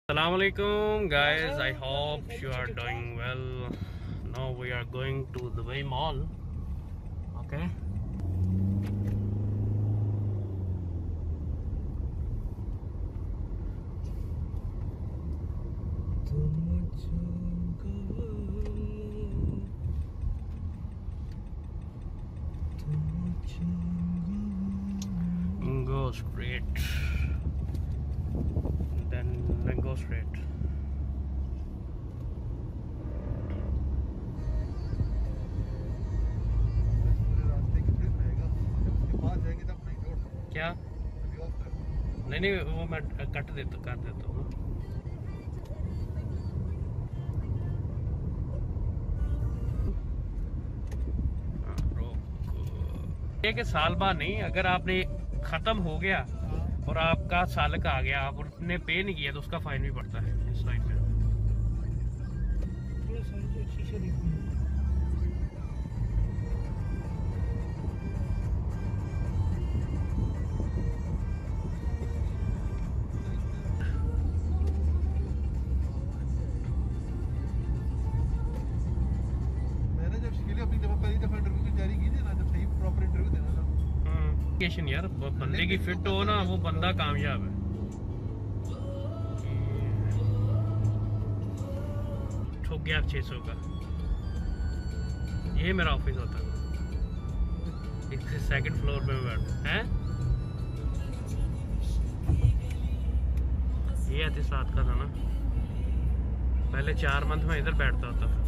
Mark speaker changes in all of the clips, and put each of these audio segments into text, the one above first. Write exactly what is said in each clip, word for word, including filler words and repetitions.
Speaker 1: Assalamualaikum guys, I hope you are doing well. Now we are going to Dubai Mall. Okay. Go straight. Then then go straight. क्या नहीं नहीं वो मैं cut देता कर देता हूँ। एक साल बाद नहीं, अगर आपने खत्म हो गया और आपका साल का आ गया, आप उसने पे नहीं किया तो उसका फाइन भी पड़ता है इस साइड में।
Speaker 2: मैंने जब शिकली अपनी जब पहली दफा इंटरव्यू की तैयारी की थी ना, जब सही प्रॉपर इंटरव्यू देना था
Speaker 1: यार, बंदे की फिट हो ना, वो बंदा कामयाब है। ठोक गया छह सौ का। ये मेरा ऑफिस होता है, इससे सेकंड फ्लोर पे बैठ है। ये आती रात का था ना, पहले चार मंथ में इधर बैठता होता था।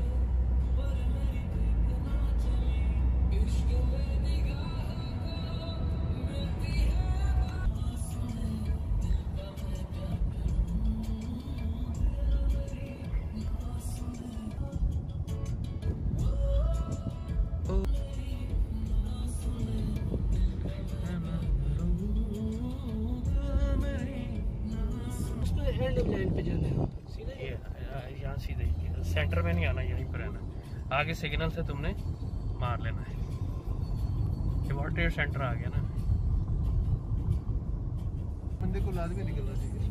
Speaker 3: पे जाना है सीधे,
Speaker 1: यहाँ सीधे सेंटर में नहीं आना, यहीं पर रहना। आगे सिग्नल से तुमने मार लेना है। ये वर्ल्ड ट्रेड सेंटर आ गया ना।
Speaker 2: बंदे को लाजमी निकलना चाहिए।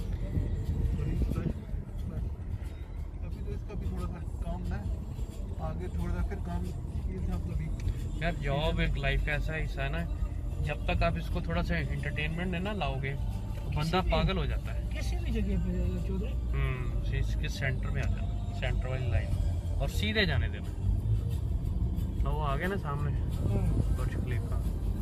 Speaker 2: अभी तो इसका भी थोड़ा सा काम है, आगे थोड़ा सा फिर काम ये था कभी।
Speaker 1: यार जॉब एक लाइफ का ऐसा हिस्सा है ना, जब तक आप इसको थोड़ा सा एंटरटेनमेंट है ना लाओगे तो बंदा पागल हो जाता है।
Speaker 3: किसी भी जगह पे चौधरी
Speaker 1: हम्म इसके सेंटर में आ जाना, सेंटर वाली लाइन, और सीधे जाने देना। तो वो आ गया ना सामने बुर्ज खलीफा।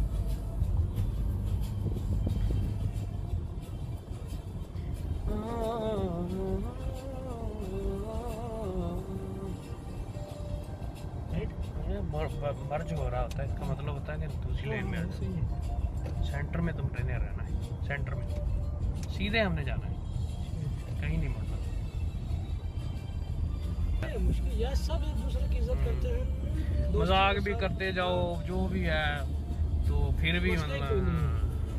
Speaker 1: मर्ज हो रहा होता है, इसका मतलब होता है कि दूसरी लाइन में आ जाए। सेंटर में तुम ट्रेन रहना है, सेंटर में सीधे हमने जाना है, कहीं नहीं मुड़ना।
Speaker 3: मुश्किल यार, सब एक दूसरे की इज्जत करते हैं,
Speaker 1: मजाक भी करते जाओ जो भी है, तो फिर भी मतलब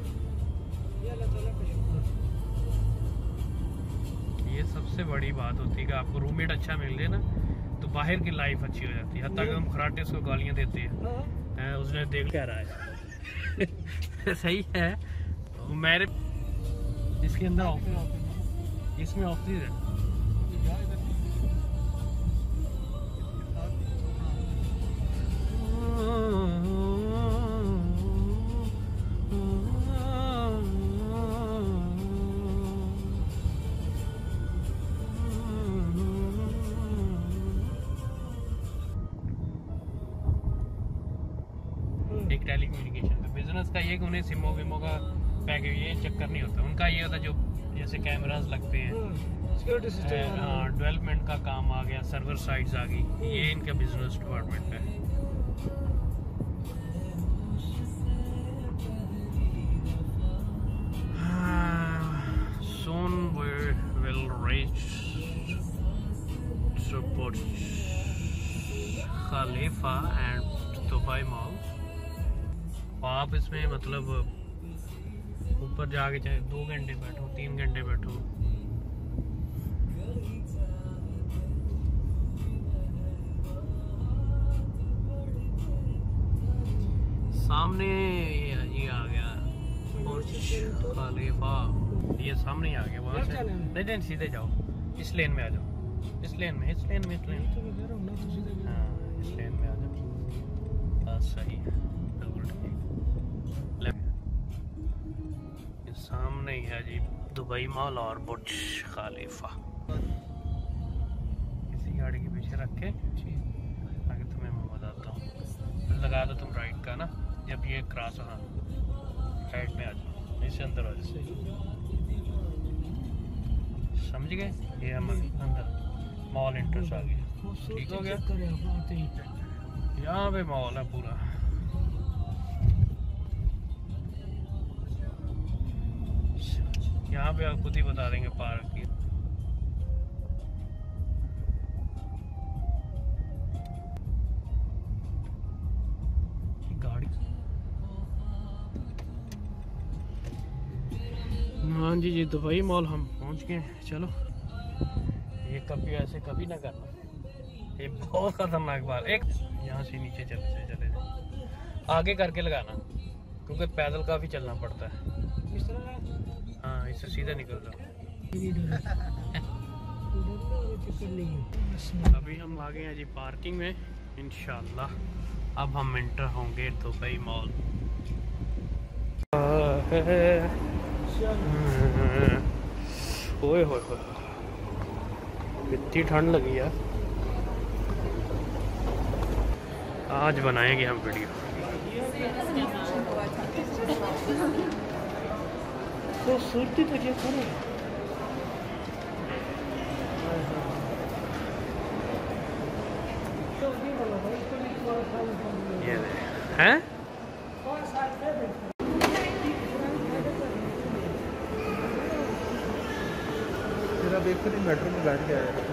Speaker 1: ये सबसे बड़ी बात होती है कि आपको रूममेट अच्छा मिल जाए ना, तो बाहर की लाइफ अच्छी हो जाती है। हत्ता कि हम खराटे उसको गालियां देते हैं, उसने देख क्या रहा है सही है। मेरे इसके अंदर ऑफिस, इसमें ऑफिस है। एक टेलीकम्युनिकेशन पे बिजनेस का ये कि उन्हें सिमो विमो का पैकेज ये चक्कर नहीं होता उनका। ये होता जो जैसे कैमरास लगते हैं,
Speaker 3: सिक्योरिटी सिस्टम,
Speaker 1: हाँ, डेवलपमेंट का काम आ गया, सर्वर साइट्स आ गई, ये इनका बिजनेस डिपार्टमेंट है। Soon we will reach to Burj Khalifa and Dubai Mall। आप इसमें मतलब ऊपर जाके चाहे दो घंटे बैठो, तीन घंटे बैठो, सामने ये आ गया बुर्ज खलीफा। ये सामने ही आ गया वहाँ से। नहीं नहीं सीधे जाओ, इस लेन में आ जाओ, इस लेन में, इस लेन में, इस लेन में। हाँ इस लेन में आ जाओ। हाँ सही है, बिल्कुल ठीक। लेफ्ट सामने ही है जी दुबई मॉल और बुर्ज खलीफा। इसी गाड़ी के पीछे रख के आगे तुम्हें मैं बताता हूँ। लगा दो तुम राइट का ना, जब ये क्रॉस। हाँ साइड में आ जाओ, इससे अंदर आ जाओ, समझ गए? ये हम अंदर मॉल इंट्रेंस आ गया। ठीक हो गया? यहाँ पे मॉल है पूरा। यहाँ पे आप खुद ही बता देंगे पार्क की। गाड़ी। हाँ जी जी दुबई मॉल हम पहुँच गए। चलो ये कभी ऐसे कभी ना करना, ये बहुत खतरनाक बात। एक यहाँ से नीचे चले से चले जाए, आगे करके लगाना क्योंकि पैदल काफी चलना पड़ता है। हाँ इससे सीधा निकल जाओ। अभी हम आ गए हैं जी पार्किंग में। इंशाल्लाह अब हम एंटर होंगे दुबई मॉल। ओए होए होए कितनी ठंड लगी है। आज बनाएंगे हम वीडियो। तो सूरती तुझे करो। ये हैं?
Speaker 2: फिर अब एक मेट्रो में बैठ के आया।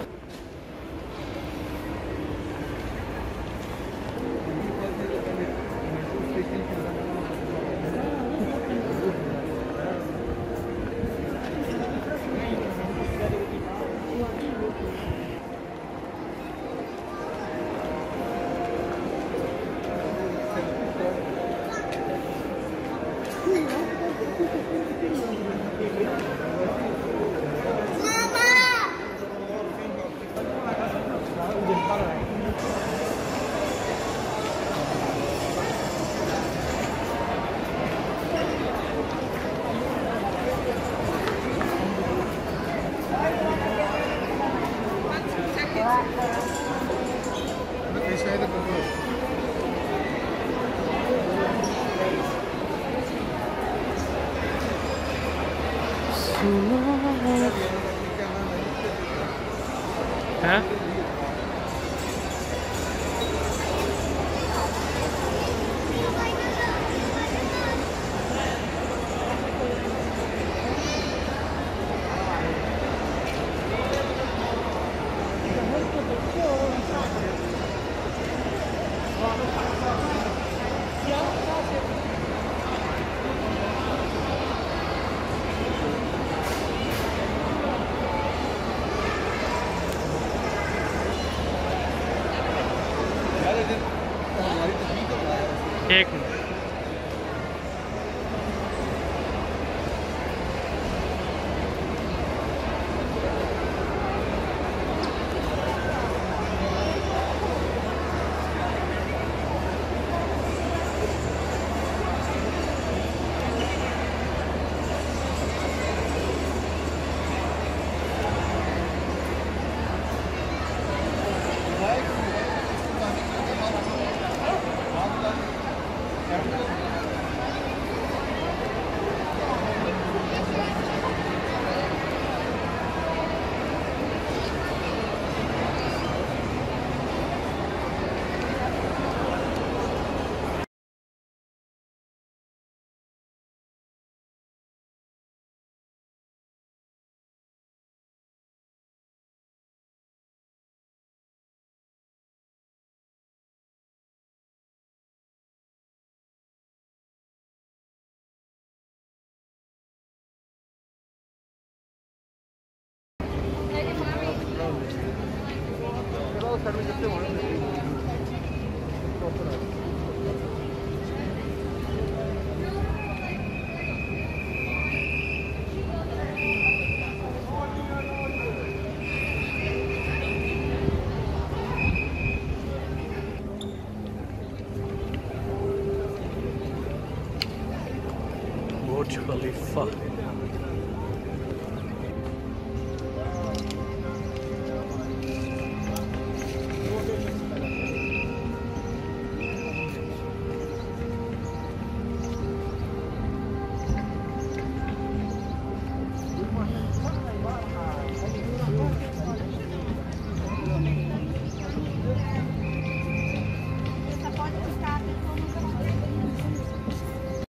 Speaker 1: हैं? एक मिनट। बुर्ज खलीफा।